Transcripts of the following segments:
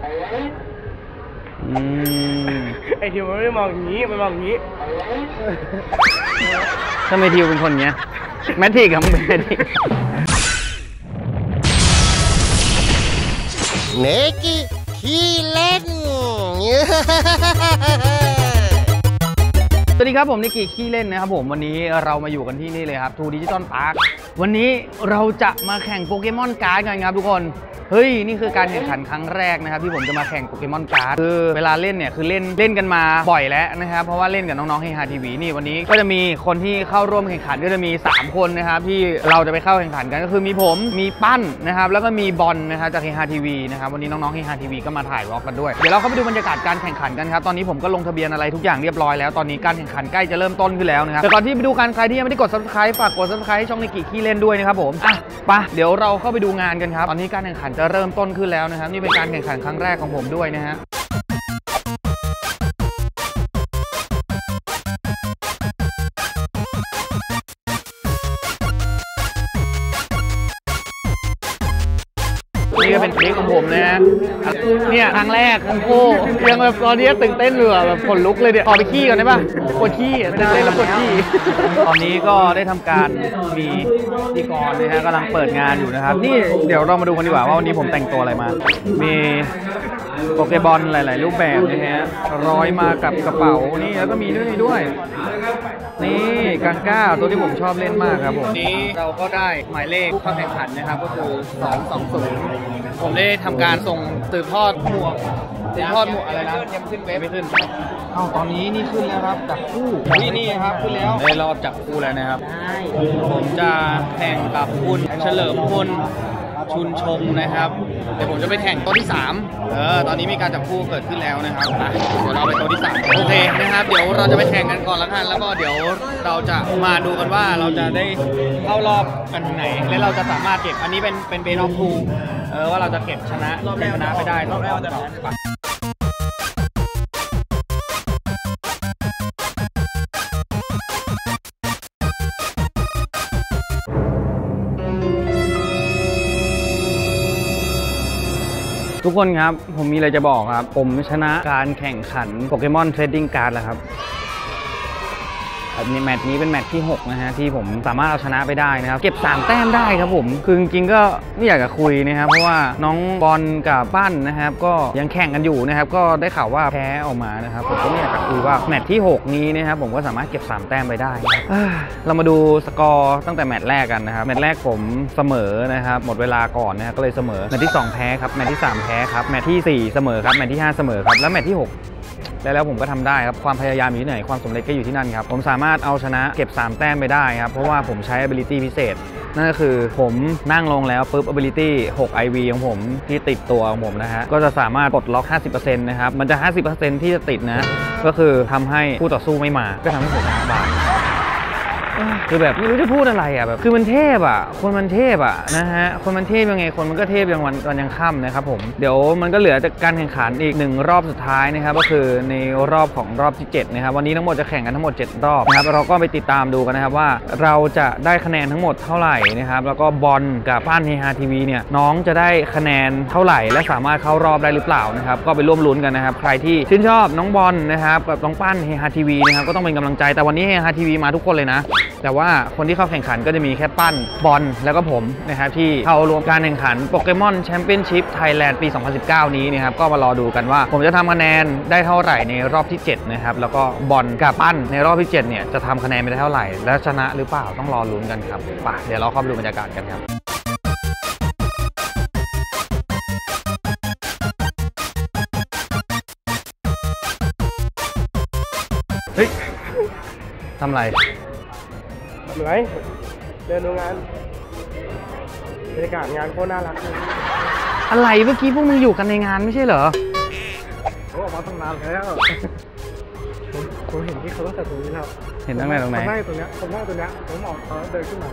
ไอทิวมันไม่มองอย่างนี้มันมองอย่างนี้ทำไมทิวเป็นคนเงี้ยแมทริกครับแมทริกเนกิขี้เล่นสวัสดีครับผมนิกกี้ขี้เล่นนะครับผมวันนี้เรามาอยู่กันที่นี่เลยครับทูดิจิตอลพาร์ควันนี้เราจะมาแข่งโปเกมอนการ์ดกันครับทุกคนเฮ้ยนี่คือการแข่งขันครั้งแรกนะครับที่ผมจะมาแข่งโปเกมอนการ์ดคือเวลาเล่นเนี่ยคือเล่นกันมาบ่อยแล้วนะครับเพราะว่าเล่นกับน้องๆเฮฮาทีวีนี่วันนี้ก็จะมีคนที่เข้าร่วมแข่งขันก็จะมี3คนนะครับที่เราจะไปเข้าแข่งขันกันก็คือมีผมมีปั้นนะครับแล้วก็มีบอลนะครับจากเฮฮาทีวีนะครับวันนี้น้องๆเฮฮาทีวีก็มาถ่ายวอล์กกันด้วยเดี๋ยวเราเข้าไปดูบรรยากาศการแข่งขันกันครับตอนนี้ผมก็ลงทะเบียนอะไรทุกอย่างเรียบร้อยแล้วตอนนี้การแข่งขันใกล้จะเริ่มต้นขึ้นแล้วนะครับแต่ก่อนที่ไปดูกันใครที่ยังไม่ได้กด Subscribe ฝากกด Subscribe ให้ช่องนิกกี้ขี้เล่นด้วยนะครับผมไปเดี๋ยวเราเข้าไปดูงานกันครับตอนนี้การแข่งขันจะเริ่มต้นขึ้นแล้วนะครับนี่เป็นการแข่งขันครั้งแรกของผมด้วยนะฮะนี่ก็เป็นคลิปของผมนะฮะเนี่ยครั้งแรกทั้งคู่ยังแบบตอนนี้ตื่นเต้นเลยแบบขนลุกเลยเดี๋ยวขอไปขี้ก่อนได้ป่ะปวดขี้ตื่นเต้นแล้วปวดขี้ตอนนี้ก็ได้ทำการมีพิธีกรนะฮะกำลังเปิดงานอยู่นะครับนี่เดี๋ยวเรามาดูกันดีกว่าว่าวันนี้ผมแต่งตัวอะไรมามีโปเกบอลหลายๆรูปแบบนะฮะร้อยมากับกระเป๋านี่แล้วก็มีด้วยนี่กังก้าตัวที่ผมชอบเล่นมากครับผมนี้เราก็ได้หมายเลขเข้าแข่งขันนะครับก็คือ220ผมได้ทำการส่งสืบทอดหมวกอะไรนะยังขึ้นเว็บไม่ขึ้นตอนนี้นี่ขึ้นแล้วครับจับคู่นี่ครับขึ้นแล้วได้รอบจับคู่แล้วนะครับผมจะแข่งกับคุณเฉลิมพลชุนชมนะครับเดี๋ยวผมจะไปแข่งโต๊ะที่3ตอนนี้มีการจับคู่เกิดขึ้นแล้วนะครับเดี๋ยวเราไปโต๊ะที่3โอเคนะครับเดี๋ยวเราจะไปแข่งกันก่อนละกันแล้วก็เดี๋ยวเราจะมาดูกันว่าเราจะได้เข้ารอบกันไหนและเราจะสามารถเก็บอันนี้เป็นเบนออฟทูว่าเราจะเก็บชนะรอบแรกชนะไปได้รอบแรกจะทุกคนครับผมมีอะไรจะบอกครับผมชนะการแข่งขันโปเกมอนเทรดดิ้งการ์ดแล้วครับแมตช์นี้เป็นแมตช์ที่6นะฮะที่ผมสามารถเอาชนะไปได้นะครับเก็บ3แต้มได้ครับผมคือจริงๆก็ไม่อยากจะคุยนะครับเพราะว่าน้องบอลกับปั้นนะครับก็ยังแข่งกันอยู่นะครับก็ได้ข่าวว่าแพ้ออกมานะครับผมก็ไม่อยากจะคุยว่าแมตช์ที่6นี้นะครับผมก็สามารถเก็บ3แต้มไปได้เรามาดูสกอร์ตั้งแต่แมตช์แรกกันนะครับแมตช์แรกผมเสมอนะครับหมดเวลาก่อนนะครับก็เลยเสมอแมตช์ที่2แพ้ครับแมตช์ที่3แพ้ครับแมตช์ที่4เสมอครับแมตช์ที่5เสมอครับแล้วแมตช์ที่6แล้วผมก็ทำได้ครับความพยายามอยู่ที่ไหนความสำเร็จก็อยู่ที่นั่นครับผมสามารถเอาชนะเก็บ3แต้มไปได้ครับเพราะว่าผมใช้ ability พิเศษนั่นก็คือผมนั่งลงแล้วปุ๊บ ability 6 IV ของผมที่ติดตัวของผมนะฮะก็จะสามารถปลดล็อก 50% นะครับมันจะ 50% ที่จะติดนะก็คือทำให้คู่ต่อสู้ไม่มาก็ทำให้ผมชนะบาคือแบบไม่รู้จะพูดอะไรอ่ะแบบคือมันเทพอ่ะคนมันเทพอ่ะนะฮะคนมันเทพยังไงคนมันก็เทพยังวันยังค่ำนะครับผมเดี๋ยวมันก็เหลือจากการแข่งขันอีก1รอบสุดท้ายนะครับก็คือในรอบของรอบที่7นะครับวันนี้ทั้งหมดจะแข่งกันทั้งหมด7รอบนะครับเราก็ไปติดตามดูกันนะครับว่าเราจะได้คะแนนทั้งหมดเท่าไหร่นะครับแล้วก็บอลกับปั้นเฮฮาทีวีเนี่ยน้องจะได้คะแนนเท่าไหร่และสามารถเข้ารอบได้หรือเปล่านะครับก็ไปร่วมลุ้นกันนะครับใครที่ชื่นชอบน้องบอลนะครับกับน้องปั้นเฮฮาทีวีนะครับก็ต้องเป็นกำลังใจแต่วันนี้เฮฮาทีวีมาทุกคนเลยนะแต่ว่าคนที่เข้าแข่งขันก็จะมีแค่ปั้นบอลแล้วก็ผมนะครับที่เข้ารวมการแข่งขันโปเกมอนแชมเปี้ยนชิพไทยแลนด์ปี 2019 นี้นะครับก็มารอดูกันว่าผมจะทำคะแนนได้เท่าไหร่ในรอบที่7นะครับแล้วก็บอลกับปั้นในรอบที่7เนี่ยจะทำคะแนนไปได้เท่าไหร่และชนะหรือเปล่าต้องรอลุ้นกันครับไปเดี๋ยวเราเข้าไปดูบรรยากาศกันครับเฮ้ยทำไรเหนื่อยเดินดูงานบรรยากาศงานโคตรน่ารักเลยอะไรเมื่อกี้พวกมึงอยู่กันในงานไม่ใช่เหรอเขาออกมาตั้งนานแล้วผมเห็นที่เขาตั้งแต่ตรงนี้แล้วเห็นตั้งแต่ตรงไหนผมนั่งตรงนี้ผมมองเขาเดินขึ้นมา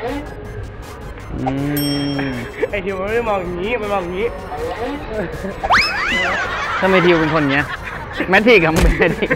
ไอทิวมันไม่มองอย่างนี้มันมองอย่างนี้ทำไมทิวเป็นคนเงี้ยแมทริกครับแมทริก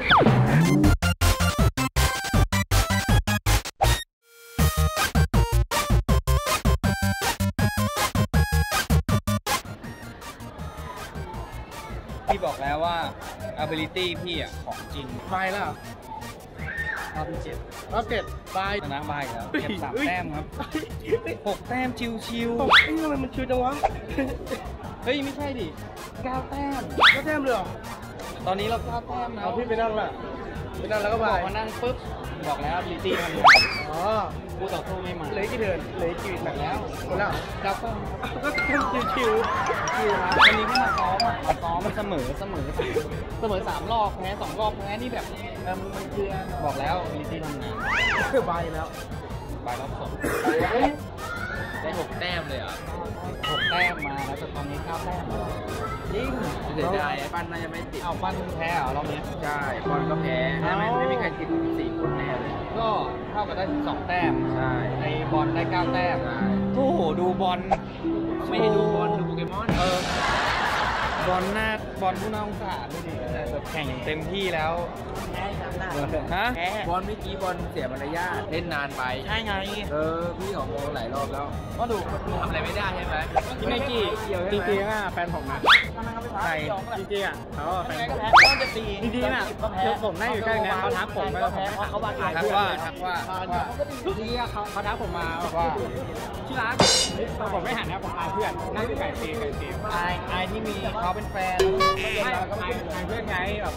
พี่บอกแล้วว่า ability พี่อ่ะของจริงบายแล้วเหรอรอบที่เจ็ดรอบ7บายชนะบายครับเก็บ3 แต้มครับ6 แต้มชิวเอ้ยทำไมมันชิวจังวะๆเฮ้ยไม่ใช่ดิ9 แต้มก็แต้มเลยเหรอตอนนี้เรา9 แต้มนะเอาพี่ไปนั่งละไปนั่งแล้วก็บบาอกยมานั่งปุ๊บบอกแล้ว ability มันอ๋อผู้ต่อสู้ไม่มาเหลือกี่เดือนเหลือกี่หนักแล้วหมดแล้วแล้วก็ก็แต้มชิววันนี้ไม่มาซ้อมอ่ะซ้อมมันเสมอ3 รอบแพ้2 รอบแพ้นี่แบบมันคือบอกแล้ว ability ทำงานๆบายแล้วบายรอบ2ได้6 แต้มเลยอ่ะ6 แต้มมาแล้วแต่ตอนนี้9 แต้มจริงเสียดายปั้นน่าจะไม่ติดเอาปั้นแพ้เหรอรอบนี้ใช่บอลก็แพ้ไม่มีใครติด4 คนแน่เลยก็เท่ากับได้12 แต้มใช่ไอบอลได้9 แต้มโอ้โหดูบอลไม่ได้ดูบอลดูโปเกมอนบอลหน้าบอลผู้น่าสงสารดูดิแบบแข่งเต็มที่แล้วฮะบอลเมื่อกี้บอลเสียมารยาทเล่นนานไปใช่ไงพี่ของโมหลายรอบแล้วก็ดูทำอะไรไม่ได้ใช่ไหมพี่ไนกี้จริงๆอ่ะแฟนผมนะใช่จริงๆอ่ะเขาแฟนผมจริงๆอ่ะคือผมนั่งอยู่ใกล้ไงเขาทักผมแล้วผมเขาบาดเจ็บทักว่าที่เขาทักผมมาว่าที่ร้านผมไม่หันนะผมอายเพื่อนนั่งอยู่ไก่เตียงอายที่มีเขาเป็นแฟนไม่อายเพื่อนไงแบบ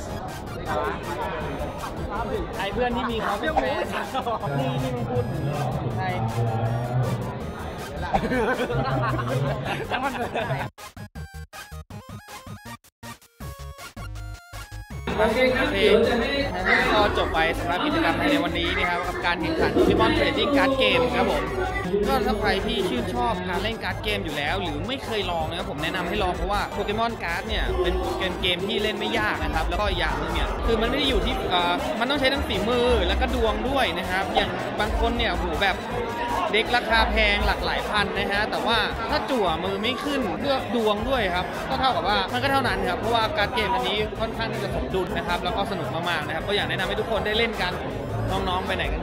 ไอ้เพื่อนที่มีเขาเป็นแฟนนี่มึงพูดใช่ทั้งวันเลยโอเคก็จบไปสำหรับกิจกรรมในวันนี้นะครับกับการแข่งขันโปเกมอนเทรดดิ้งการ์ดเกมครับผมก็ถ้าใครที่ชื่นชอบการเล่นการ์ดเกมอยู่แล้วหรือไม่เคยลองนะครับผมแนะนำให้ลองเพราะว่าโปเกมอนการ์ดเนี่ยเป็นเกมที่เล่นไม่ยากนะครับแล้วก็อย่างนึงเนี่ยคือมันไม่ได้อยู่ที่มันต้องใช้ทั้งฝีมือแล้วก็ดวงด้วยนะครับอย่างบางคนเนี่ยโหแบบเด็กราคาแพงหลักหลายพันนะฮะแต่ว่าถ้าจั่วมือไม่ขึ้นเพื่อดวงด้วยครับก็เท่ากับว่ามันก็เท่านั้นครับเพราะว่าการ์ดเกมอันนี้ค่อนข้างที่จะสมดุลนะครับแล้วก็สนุกมากๆนะครับก็อยากแนะนำให้ทุกคนได้เล่นกันน้องๆไปไหนกัน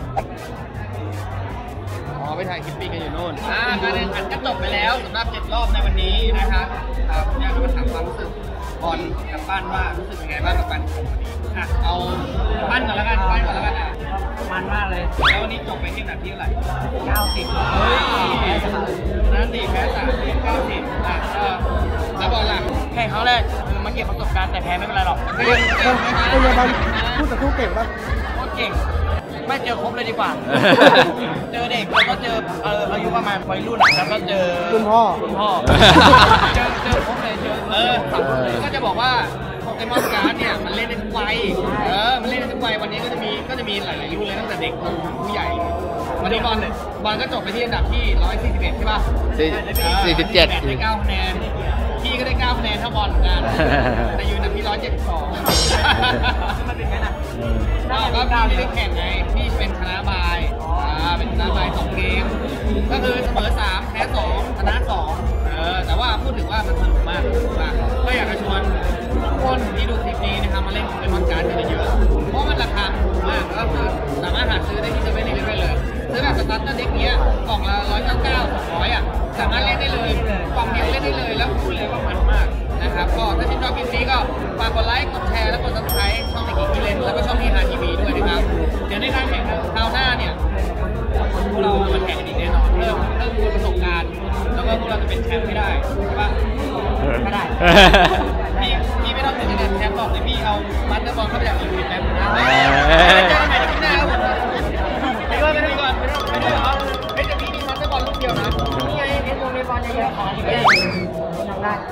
ไปถ่ายคลิปปีกันอยู่โน่นการแข่งขันก็จบไปแล้วสำหรับ7 รอบในวันนี้นะครับอยากจะมาถามความรู้สึกบอลกับปั้นว่ารู้สึกยังไงบ้างกับปั้นเอาปั้นก่อนแล้วกันมันมากเลยแล้ววันนี้จบไปที่อันดับที่เท่าไหร่90เฮ้ยนั่นดิแพ้3 90แล้วบอลล่ะแข่งครั้งแรกมาเก็บประสบการณ์แต่แพ้ไม่เป็นไรหรอกเป็นไงบ้างพูดแต่พูดเก่งป่ะโคตรเก่งไม่เจอครบเลยดีกว่า เจอเด็กแล้วก็เจออายุประมาณวัยรุ่นแล้วก็เจอรุ่นพ่อเจอครบเลยก็จะบอกว่าโปเกมอนการ์ดเนี่ยมันเล่นได้ทุกวัยมันเล่นได้ทุกวัยวันนี้ก็จะมีหลายๆรุ่นเลยตั้งแต่เด็กผู้ใหญ่วันนี้บอลก็จบไปที่อันดับที่141ใช่ป่ะ 47 ได้9 คะแนนพี่ก็ได้9 คะแนนเท่าบอลเหมือนกันแต่อยู่อันดับที่172มันเป็นไงนะก็พี่ได้แข่งไงพี่เป็นชนะบายเป็นชนะบาย2 เกมก็คือเสมอ3แพ้2ชนะ2แต่ว่าพูดถึงว่ามันสนุกมากก็อยากจะชวนทุกคนที่ดูคลิปนี้นะครับมาเล่นโปเกมอนการ์ดกันเยอะๆเพราะมันราคาถูกมากแล้วคือสามารถหาซื้อได้ที่7-11ได้เลยซื้อแบบสตาร์เตอร์เด็กเนี้ยกล่องละ199 200สามารถเล่นได้เลยกล่องเดียวเล่นได้เลยแล้วพูดเลยว่ามันมากนะครับก็ถ้าชื่นชอบคลิปนี้ก็ฝากกดไลค์กดแชร์และกด Subscribe ช่องในกิ๊กเล่นแล้วก็ช่องที่ทีวีด้วยนะครับเดี๋ยวในการแข่งขันคราวหน้าเนี่ยพวกเรามาแข่งกันอีกแน่นอนเริ่มมีประสบการณ์แล้วก็พวกเราจะเป็นแชมป์ให้ได้ใช่ปะก็ได้พี่ไม่ต้องถึงจะเป็นแชมป์หรอกแต่พี่เอาบัตเตอร์บอลเข้าไปจากอีกทีแชมป์นะเจอกันใหม่ในคลิปหน้าครับผมไปก่อนไม่จะมีบัตเตอร์บอลลูกเดียวนะนี่ไงเล่นบอลเยอะๆขออีกเลยทำได้